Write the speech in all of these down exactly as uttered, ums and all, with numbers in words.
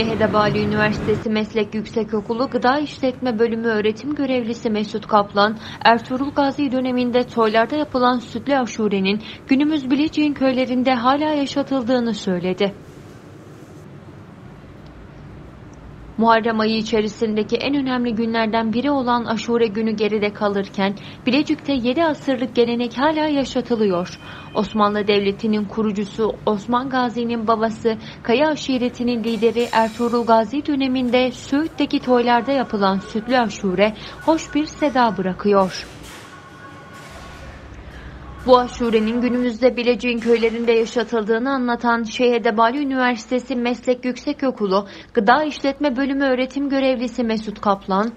Hedebali Üniversitesi Meslek Yüksekokulu Gıda İşletme Bölümü öğretim görevlisi Mesut Kaplan, Ertuğrul Gazi döneminde toylarda yapılan sütlü aşurenin günümüz Bilecik'in köylerinde hala yaşatıldığını söyledi. Muharrem ayı içerisindeki en önemli günlerden biri olan Aşure günü geride kalırken Bilecik'te yedi asırlık gelenek hala yaşatılıyor. Osmanlı Devleti'nin kurucusu Osman Gazi'nin babası Kaya aşiretinin lideri Ertuğrul Gazi döneminde Söğüt'teki toylarda yapılan sütlü aşure hoş bir seda bırakıyor. Bu aşurenin günümüzde Bilecik'in köylerinde yaşatıldığını anlatan Şeyh Edebali Üniversitesi Meslek Yüksekokulu Gıda İşletme Bölümü öğretim görevlisi Mesut Kaplan,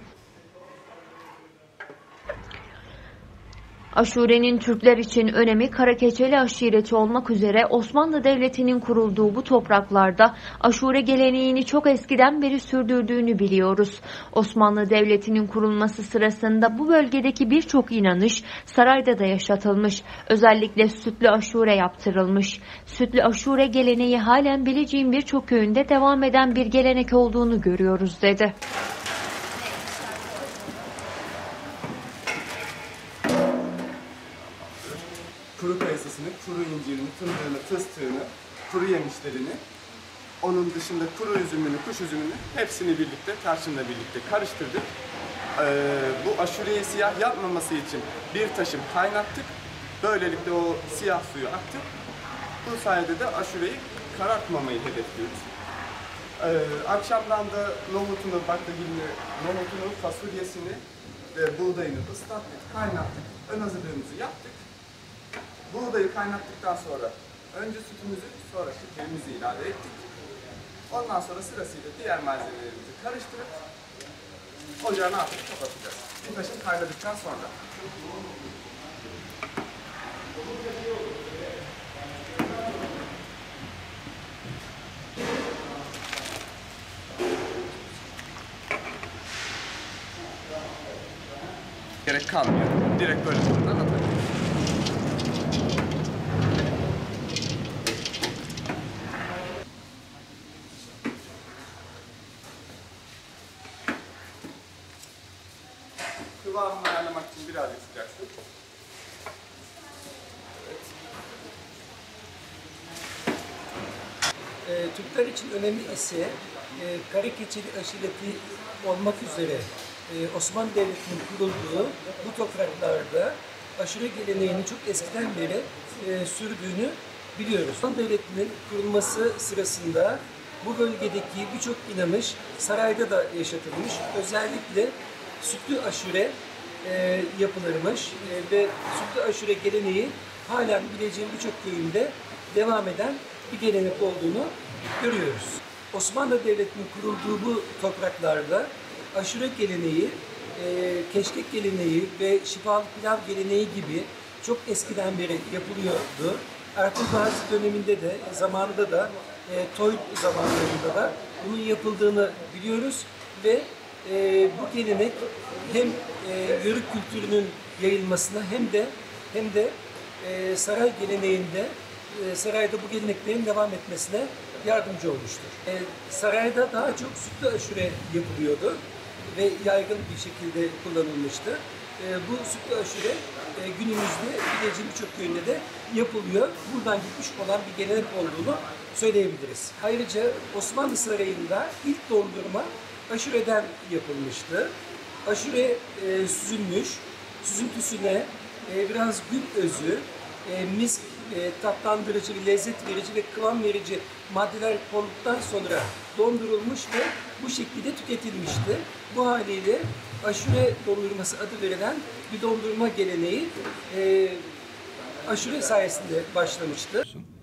aşurenin Türkler için önemi Karakeçeli aşireti olmak üzere Osmanlı Devleti'nin kurulduğu bu topraklarda aşure geleneğini çok eskiden beri sürdürdüğünü biliyoruz. Osmanlı Devleti'nin kurulması sırasında bu bölgedeki birçok inanış sarayda da yaşatılmış. Özellikle sütlü aşure yaptırılmış. Sütlü aşure geleneği halen Bilecik'in birçok köyünde devam eden bir gelenek olduğunu görüyoruz dedi. Kuru kayısısını, kuru incirini, fındığını, fıstığını, kuru yemişlerini, onun dışında kuru üzümünü, kuş üzümünü hepsini birlikte, tarçınla birlikte karıştırdık. Ee, bu aşureyi siyah yapmaması için bir taşım kaynattık. Böylelikle o siyah suyu attık. Bu sayede de aşureyi karartmamayı hedefliyoruz. Ee, akşamdan da nohutunu, baklagilini, nohutunu, fasulyesini ve buğdayını ıslattık, kaynattık. Ön hazırlığımızı yaptık. Buğdayı kaynattıktan sonra önce sütümüzü, sonra şekerimizi ilave ettik. Ondan sonra sırasıyla diğer malzemelerimizi karıştırıp ocağına atıp kapatacağız. Bir taşım kaynadıktan sonra. Gerek kalmıyor. Direkt böyle fırından atabiliriz. Kıvamını ayarlamak için birazcık sıcak su. Evet. E, Türkler için önemli ise e, Karakeçeli aşireti olmak üzere e, Osmanlı Devleti'nin kurulduğu bu topraklarda aşure geleneğini çok eskiden beri e, sürdüğünü biliyoruz. Osmanlı Devleti'nin kurulması sırasında bu bölgedeki birçok inanış sarayda da yaşatılmış. Özellikle sütlü aşure e, yapılırmış e, ve sütlü aşure geleneği halen Bilecik'in birçok köyünde devam eden bir gelenek olduğunu görüyoruz. Osmanlı Devleti'nin kurulduğu bu topraklarda aşure geleneği, e, keşkek geleneği ve şifalı pilav geleneği gibi çok eskiden beri yapılıyordu. Ertuğrul Gazi döneminde de, zamanında da, e, toy zamanlarında da bunun yapıldığını biliyoruz ve e, bu gelenek hem e, yörük kültürünün yayılmasına hem de hem de e, saray geleneğinde e, sarayda bu geleneklerin devam etmesine yardımcı olmuştur. E, sarayda daha çok sütlü aşure yapılıyordu ve yaygın bir şekilde kullanılmıştı. E, bu sütlü aşure e, günümüzde Bilecik'in birçok köyünde de yapılıyor. Buradan gitmiş olan bir gelenek olduğunu söyleyebiliriz. Ayrıca Osmanlı Sarayı'nda ilk dondurma aşureden yapılmıştı. Aşure e, süzülmüş, süzüntüsüne e, biraz gül özü, e, misk, e, tatlandırıcı, lezzet verici ve kıvam verici maddeler konulduktan sonra dondurulmuş ve bu şekilde tüketilmişti. Bu haliyle aşure dondurması adı verilen bir dondurma geleneği e, aşure sayesinde başlamıştı.